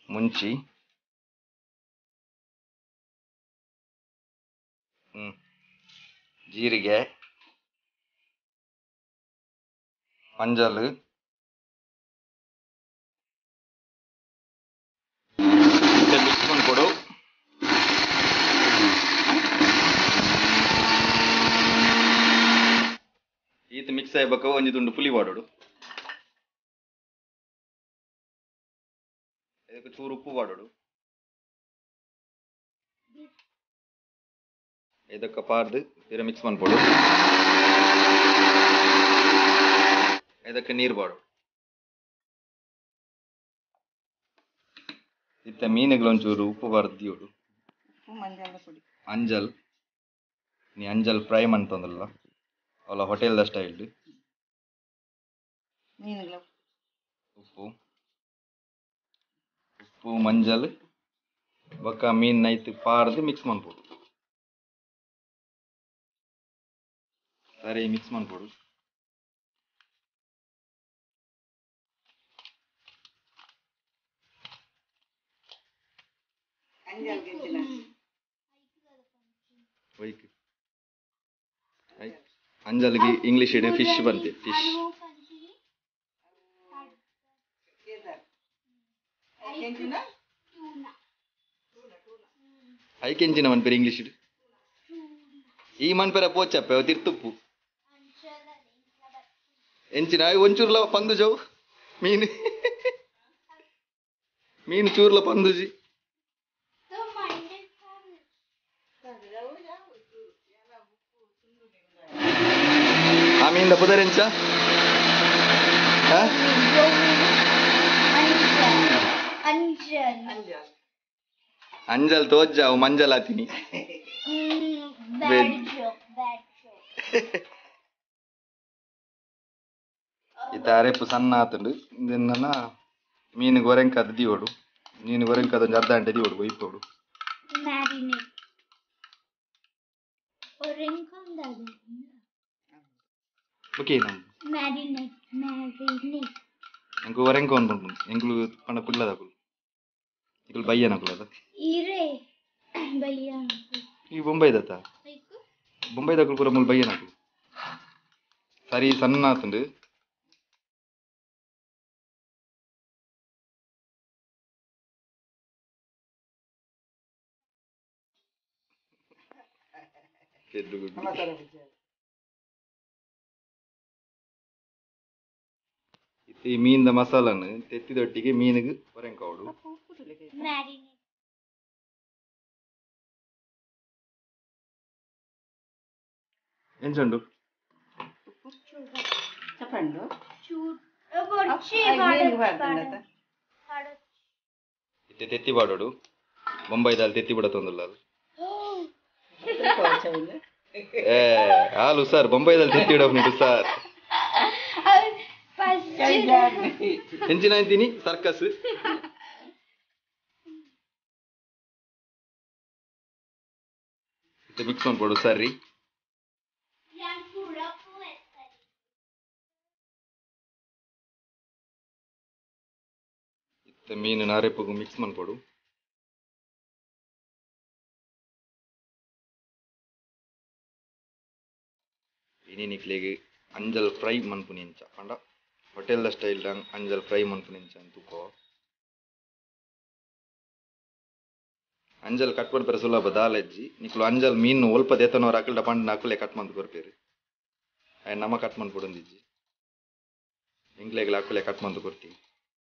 ಮುಂಚಿ ಜೀರಿಗೆ ಅಂಜಲ್ ಮಿಕ್ಸ್ ಮಾಡ್ಕೊಡು. ಈತ ಮಿಕ್ಸ್ ಆಗ್ಬೇಕು. ಒಂಜಿ ತುಂಡು ಪುಲಿ ಬಾಡೋಡು. ಇದಕ್ಕೆ ಚೂರು ಉಪ್ಪು ಬಾಡೋಡು. ಇದಕ್ಕೆ ಪಾರ್ದು ಬೇರೆ ಮಿಕ್ಸ್ ಮಾಡ್ಕೊಡು. ಇದಕ್ಕೆ ನೀರು ಬಾಡು. ಇತ್ತ ಮೀನುಗಳು ಒಂಚೂರು ಉಪ್ಪು ಬಾರ್ದಿಯೋಡು. ಅಂಜಲ್ ನೀ ಅಂಜಲ್ ಫ್ರೈ ಮಾಡ್ತಂದಲ್ಲ ಅವಳ ಹೋಟೆಲ್ದ ಸ್ಟೈಲ್. ಉಪ್ಪು ಉಪ್ಪು ಮಂಜಲ್ ಬೊಕ್ಕ ಮೀನ್ ನೈತ್ ಪಾರ್ದು ಮಿಕ್ಸ್ ಮಾಡ್ಕೊಡು. ಸರಿ ಮಿಕ್ಸ್ ಮಾಡ್ಕೊಡು. ಅಂಜಲ್ಗೆ ಇಂಗ್ಲಿಷ್ ಇಡು ಫಿಶ್ ಬಂತೆ. ಫಿಶ್ ಐಕೆಂಚಿನ ಮನ್ಪೇರು ಇಂಗ್ಲಿಷ್ ಇಡು. ಈ ಮನ್ಪೇರ ಪೋಚಪ್ಪೆ ತಿರ್ತುಪ್ಪು ಎಂಚಿನ ಒಂಚೂರ್ಲ ಪಂದು ಜವು ಮೀನು ಮೀನು ಚೂರ್ಲ ಪಂದುಜಿ ಆ ಮೀನಿಂದ ಪುದರೆಂಚ ಅಂಜಲ್ ತೋಜ್ಜಾವು ಮಂಜಲ್ ಆತೀನಿ. ಇತ್ತ ಅರೆಪ್ಪು ಸಣ್ಣ ಆತುಂಡು. ಇದನ್ನ ಮೀನು ಗೊರೆಂಕದ ದಿಯೋಡು. ಮೀನು ಗೊರೆಂಕದ ಒಂದು ಅರ್ಧ ಗಂಟೆ ದಿಯೋಡು ಒಯ್ಪೋಡು. ಓಕೆ ಎಂಕು ಗೊರೆಂಕ ಉಂಟು ಎಂಕ್ಲು ಪಂಡ ಕುಲ್ಲದ ಇಕುಲು ಬಯ್ಯನ ಕುಲ್ಲದ ಈ ಬೊಂಬೈದತ್ತ ಬೊಂಬೈದ ಪೂರ ಮುಲ್ ಬಯ್ಯನ ಸರಿ ಸಣ್ಣ ಆತುಂಡು. ಈ ಮೀನ್ದ ಮಸಾಲನ್ನು ತೆತ್ತಿದೊಟ್ಟಿಗೆ ಮೀನಿಗೆ ಹೊರೆಂಕೌಡು. ಎಂಚುಂಡು ಇತ್ತೆ ತೆತ್ತಿ ಬಾಡೋಡು. ಬೊಂಬೈದಲ್ಲಿ ತೆತ್ತಿ ಬಿಡತ್ತೊಂದಲ್ಲ ಹಾಲು ಸರ್ ಬೊಂಬೈದಲ್ಲಿ ತೆತ್ತಿ ಬಿಡೋದು ಸರ್. ಹೆಂಚಿನ ಅಂತೀನಿ ಸರ್ಕಸ್. ಮಿಕ್ಸ್ ಮಾಡ್ಕೊಡು ಸರಿ. ಇತ್ತ ಮೀನು ನಾರೆಪ್ಪಗೂ ಮಿಕ್ಸ್ ಮಾಡ್ಕೊಡು. ಇನ್ನಿಕ್ಲೆಗೆ ಅಂಜಲ್ ಫ್ರೈ ಮನ್ಪುನೆಂಚ ಪಂಡ ಹೋಟೆಲ್ದ ಸ್ಟೈಲ್ ಅಂಜಲ್ ಫ್ರೈ ಮನ್ಪುನೆಂಚ ಅಂತೂಕೋ. ಅಂಜಲ್ ಕಟ್ ಮಾಡ್ಪೇರೆ ಸುಲಭ ದಾಲಜ್ಜಿ ನಿಕ್ಲು ಅಂಜಲ್ ಮೀನು ಒಲ್ಪ ದೇತನವ್ರು ಅಕಲ್ಡ ಪಂಡ ಅಕುಲೆ ಕಟ್ ಮಂತ್ ಕೊರ್ಪೇರು. ನಮ್ಮ ಕಟ್ ಮಂತ್ ಕೊಡೊಂದಿಜ್ಜಿ ಇಂಗ್ಲೆಗ್ಲ ಅಕುಲೆ ಕಟ್ ಮಂತ್ ಕೊಡ್ತೀವಿ.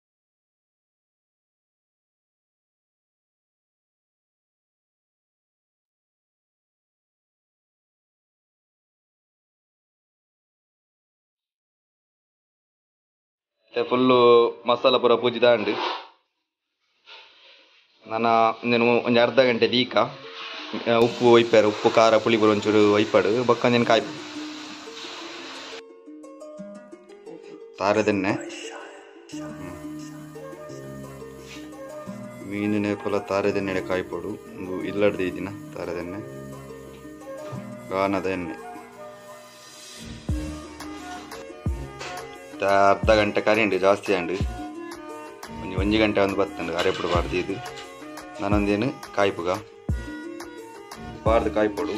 ಫುಲ್ಲು ಮಸಾಲ ಪೂರ ಪೂಜಿ ದಾಂಡು ನಾನು ಒಂದು ಅರ್ಧ ಗಂಟೆ ದೀಕ ಉಪ್ಪು ಒಯ್ಪಾರು. ಉಪ್ಪು ಖಾರ ಪುಳಿ ಪೂರ ಒಂಚೂರು ಒಯ್ಪಾಡು ಬೊಕ್ಕಂದೇನು ಕಾಯಿ ತಾರದೆಣ್ಣೆ ಮೀನಿನ ಕೊಲ ತಾರದೆಣ್ಣೆ ಕಾಯ್ಪೋಡು. ಒಂದು ಇಲ್ಲಡ್ದು ಇದೀನ ತಾರದೆಣ್ಣೆ ಗಾನದ ಎಣ್ಣೆ ಅರ್ಧ ಗಂಟೆ ಕರೆಂಡು ಜಾಸ್ತಿ ಅಂಡು ಒಂಜಿ ಒಂಜಿ ಗಂಟೆ ಒಂದು ಬರ್ತಂಡು ಅರೆಪುಡು ಬಾರ್ದು ಇದು ನಾನೊಂದೇನು ಕಾಯ್ಪುಗ ಬಾರ್ದು ಕಾಯ್ಪೊಡು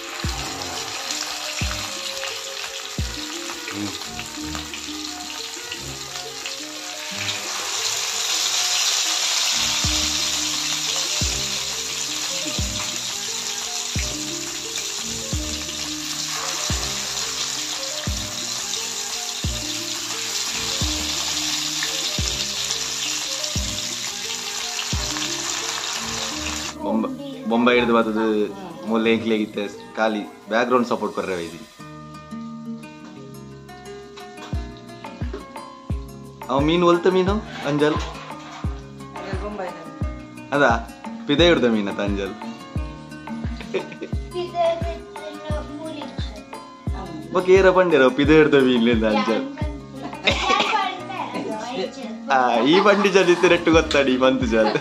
बॉम्बे हिडिದು ಬರ್ತದೆ ಮೂಲೆ ಏಕ್ಲೇಗಿತ್ತೆ ಖಾಲಿ ಬ್ಯಾಕ್ಗ್ರೌಂಡ್ ಸಪೋರ್ಟ್ ಕೊರ್ರೆ ಇದು ಅವ ಮೀನು ಒಲ್ತ ಮೀನು ಅಂಜಲ್ ಅದಾ ಪಿದೆ ಹಿಡ್ದ ಮೀನತ್ತ ಅಂಜಲ್ ಬಕ್ ಏರ ಪಂಡಿರ ಪಿದೆ ಹಿಡ್ದ ಮೀನಿಂದ ಅಂಜಲ್ ಈ ಬಂಡಿ ಜಲ್ ಇತ್ತು ನೆಟ್ಟು ಗೊತ್ತಾಡಿ ಬಂತು ಜಲ್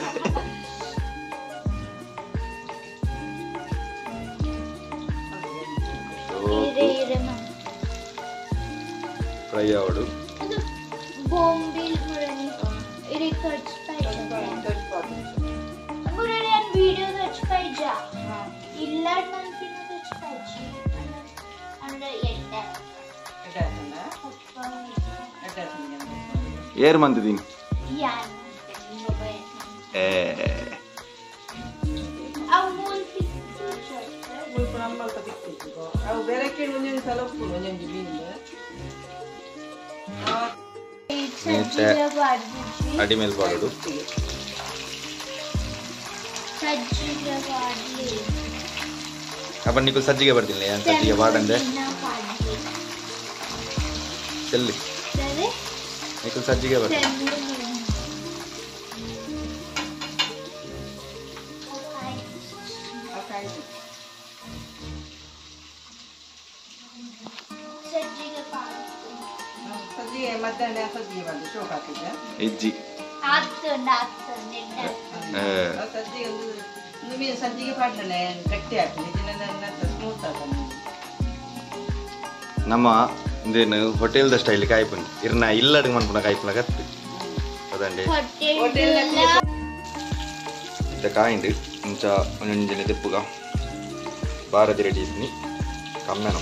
ಫ್ರೈ ಆವಡು बॉम्बिल मुरली इरे सर्च पाहिजे मुरली आणि व्हिडिओ सर्च पाहिजे इल्ला नंतर सर्च पाहिजे अंडर ಏರ್ ಮಂತಿದೀನಿ ಯಾನ್ ಏ ಅವು ಮೂಲ್ ಫಿಕ್ಸ್ ಮೂಲ್ ಪ್ರಮಾಣ ತಕ್ಕಿತ್ತು ಅವು ಬೇರೆ ಕೇಳಿ ಒಂದೊಂದು ಸಲ ಹೋಗ್ಬೋದು ಒಂದೊಂದು ಮೀನು ಅಡಿ ಮೇಲೆ ಬಾಡೋದು ಅಪ್ಪ ನೀಕು ಸಜ್ಜಿಗೆ ಬರ್ತಿಲ್ಲ ಏನು ಸಜ್ಜಿಗೆ ಬಾಡಂದೆ ಚೆಲ್ಲಿ ನೀಕು ಸಜ್ಜಿಗೆ ಬರ್ತೀನಿ ಸಜ್ಜಿಗೆ ಮಧ್ಯಾಹ್ನ ಸಜ್ಜಿಗೆ ಬಂದು ಶೋಕ್ ಹಾಕಿದ್ದೆ ಇಜ್ಜಿ ಸಜ್ಜಿಗೆ ಒಂದು ಸಜ್ಜಿಗೆ ಪಾಡ್ಲೇ ಗಟ್ಟಿ ಹಾಕ್ತೀನಿ ಸ್ಮೂತ್ ಆಗ್ತದೆ ನಮ್ಮ ಇಂದೇನು ಹೋಟೆಲ್ದ ಸ್ಟೈಲ್ ಕಾಯ್ಪುಂಡು ಇರ್ನ ಇಲ್ಲಡಿಗೆ ಮನ್ಪುನ ಕಾಯ್ಪುನ ಕತ್ತು ಅದಂಡೆ ಇಂತ ಕಾಯಿಂಡು ಇಂಚ ಒಂಜೊಂಜಿನ ತೆಪ್ಪುಗ ಬಾರದಿ ರೆಡಿ ಇದ್ನಿ ಕಮ್ಮೆನೋ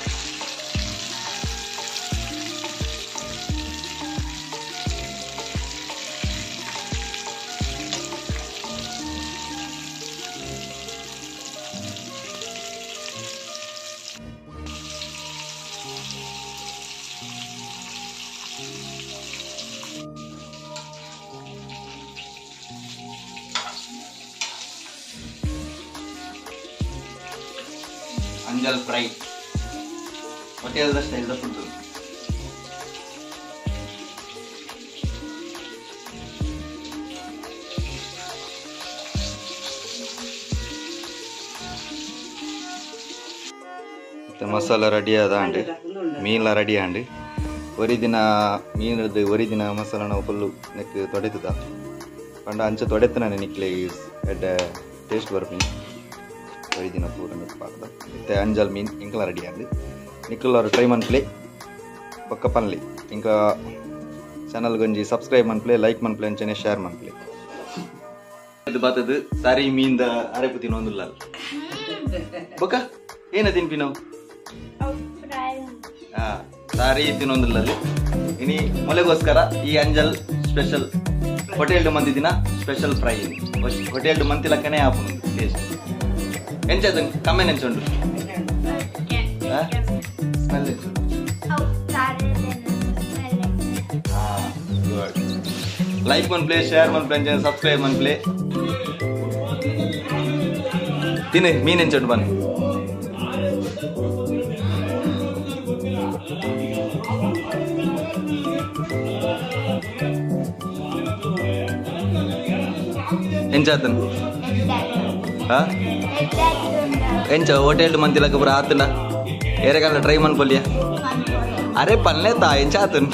ಅಂಜಲ್ ಫ್ರೈ ಹೋಟೆಲ್ದ ಸ್ಟೈಲ್ದ ಫುಡ್ ಮಸಾಲ ರೆಡಿ ಆದಾಂಡು ಮೀನ್ಲ ರೆಡಿ ಆಂಡು ಒರಿದಿನ ಮೀನದು ಒರಿದಿನ ಮಸಾಲ ನಾವು ಫುಲ್ಲು ನೆಕ್ ತೊಡೆತದ ಪಂಡ ಅಂಚೆ ತೊಡೆತ ನಾನು ನಿಕ್ಲೆ ಎಡ್ಡ ಟೇಸ್ಟ್ ಬರ್ತೀನಿ ಒರಿದಿನ ಪೂರ ನೆಪ್ಪಾರ್ದ ಮತ್ತೆ ಅಂಜಲ್ ಮೀನ್ ಇಂಕಲ ರೆಡಿ ಆಂಡು ನಿಕ್ಕಲವರು ಟ್ರೈ ಮನ್ಪ್ಲೆ ಪಕ್ಕ ಪನ್ಲಿ ఇంకా ಚಾನಲ್ ಗೊಂಜಿ ಸಬ್ಸ್ಕ್ರೈಬ್ ಮನ್ಪ್ಲೆ ಲೈಕ್ ಮನ್ಪ್ಲೆ ಅಂಚನೆ ಶೇರ್ ಮನ್ಪ್ಲೆ ಇದು ಬಾತದು ಸಾರಿ ಮೀನ್ದ ಅರೆಪು ತಿನ್ನೊಂದಿಲ್ಲ ಬೊಕ್ಕ ಏನ ತಿನ್ಪಿ ನಾವು ಸಾರಿ ತಿನ್ನೊಂದಿಲ್ಲ ಇನಿ ಮೊಲೆಗೋಸ್ಕರ ಈ ಅಂಜಲ್ ಸ್ಪೆಷಲ್ ಹೋಟೆಲ್ ಮಂದಿ ದಿನ ಸ್ಪೆಷಲ್ ಫ್ರೈ ಹೋಟೆಲ್ ಮಂತಿ ಲಕ್ಕನೆ ಆಪುನು ಟೇಸ್ಟ್ ಎಂಚದ ಕಮ್ಮೆನ್ ಎಂಚುಂಡು ಸ್ಮೆಲ್ ಎಂಚುಂಡು ಲೈಕ್ ಮನ್ಪ್ಲೆ ಶೇರ್ ಮನ್ಪ್ಲೆ ಸಬ್ಸ್ಕ್ರೈಬ್ ಮನ್ಪ್ಲೆ ತಿನ್ನಿ ಮೀನ್ ಎಂಚುಂಡು ಬನ್ನಿ ಎಂಚಾತನ್ ಎಂಚ ಹೋಟೆಲ್ ಮಂತಿಲಕ ಪೂರ ಆತನ ಏರೆಗಾಲ ಟ್ರೈ ಮನ್ಪೊಲ್ಯ ಅರೆ ಪನ್ಲೇತಾ ಎಂಚಾತನ್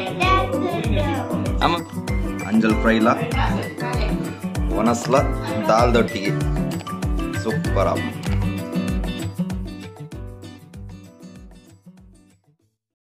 ಅಮ್ಮ ಅಂಜಲ್ ಫ್ರೈಲ ಒನಸ್ಲ ದಾಲ್ದೊಟ್ಟಿಗೆ ಸೂಪರ್